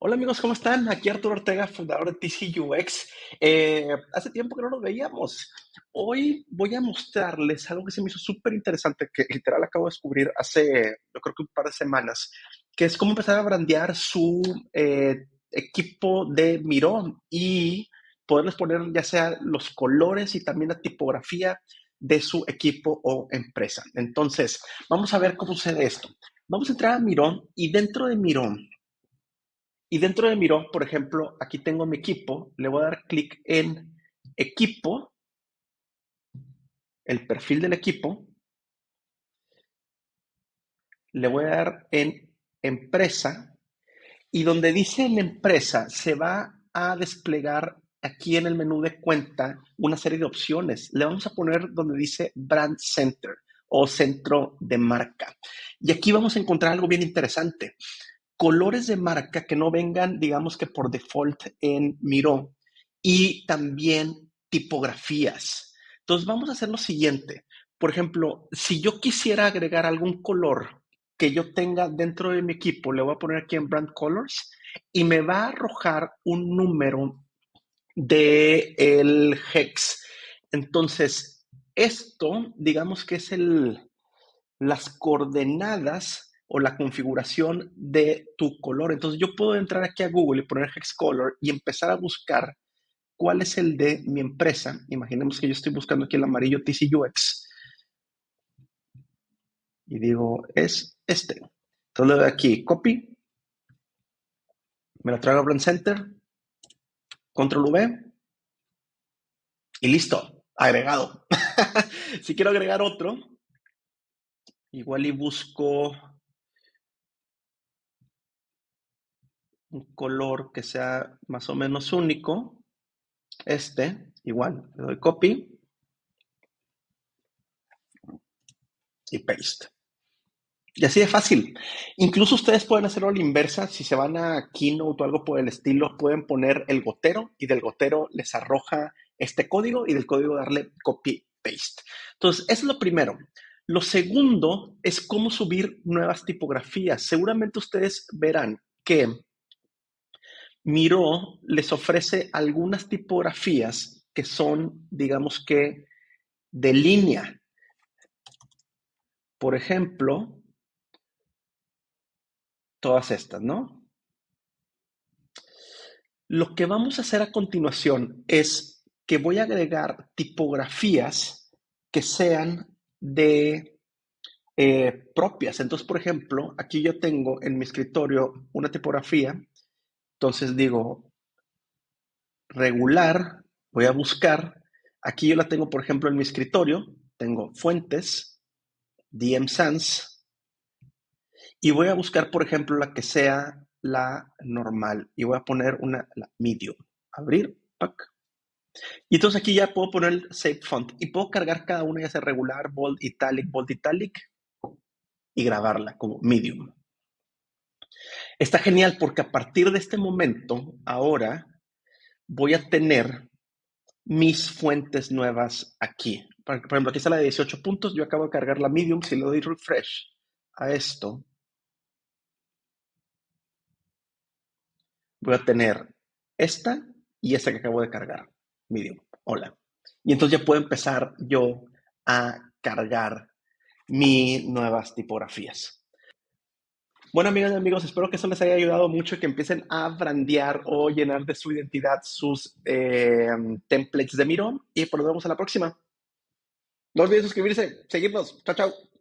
Hola amigos, ¿cómo están? Aquí Arturo Ortega, fundador de TC UX. Hace tiempo que no nos veíamos. Hoy voy a mostrarles algo que se me hizo súper interesante, que literal acabo de descubrir hace, yo creo que un par de semanas, que es cómo empezar a brandear su equipo de Mirón y poderles poner ya sea los colores y también la tipografía de su equipo o empresa. Entonces, vamos a ver cómo sucede esto. Vamos a entrar a Mirón y dentro de Miro, por ejemplo, aquí tengo mi equipo, le voy a dar clic en equipo, el perfil del equipo, le voy a dar en empresa y donde dice en empresa se va a desplegar aquí en el menú de cuenta una serie de opciones. Le vamos a poner donde dice Brand Center o centro de marca. Y aquí vamos a encontrar algo bien interesante. Colores de marca que no vengan, digamos que por default en Miro y también tipografías. Entonces vamos a hacer lo siguiente. Por ejemplo, si yo quisiera agregar algún color que yo tenga dentro de mi equipo, le voy a poner aquí en Brand Colors y me va a arrojar un número de el hex. Entonces, esto, digamos que es las coordenadas o la configuración de tu color. Entonces yo puedo entrar aquí a Google y poner Hex Color y empezar a buscar cuál es el de mi empresa. Imaginemos que yo estoy buscando aquí el amarillo TCUX y digo, es este. Entonces le doy aquí, copy, me lo traigo a Brand Center, control V y listo, agregado. Si quiero agregar otro, igual y busco un color que sea más o menos único. Igual, le doy copy y paste. Y así de fácil. Incluso ustedes pueden hacerlo a la inversa. Si se van a Keynote o algo por el estilo, pueden poner el gotero y del gotero les arroja este código y del código darle copy paste. Entonces, eso es lo primero. Lo segundo es cómo subir nuevas tipografías. Seguramente ustedes verán que Miro les ofrece algunas tipografías que son, digamos que, de línea. Por ejemplo, todas estas, ¿no? Lo que vamos a hacer a continuación es que voy a agregar tipografías que sean de propias. Entonces, por ejemplo, aquí yo tengo en mi escritorio una tipografía. Entonces digo regular, voy a buscar. Aquí yo la tengo, por ejemplo, en mi escritorio. Tengo fuentes, DM Sans, y voy a buscar, por ejemplo, la que sea la normal. Y voy a poner la medium. Abrir, pack. Y entonces aquí ya puedo poner el Save Font y puedo cargar cada una, ya sea regular, bold italic y grabarla como medium. Está genial porque a partir de este momento, ahora voy a tener mis fuentes nuevas aquí. Por ejemplo, aquí está la de 18 puntos, yo acabo de cargar la medium, si le doy refresh a esto, voy a tener esta y esta que acabo de cargar, medium. Hola. Y entonces ya puedo empezar yo a cargar mis nuevas tipografías. Bueno, amigas y amigos, espero que eso les haya ayudado mucho y que empiecen a brandear o llenar de su identidad sus templates de Miro. Y pues nos vemos a la próxima. No olviden suscribirse, seguirnos. Chao, chao.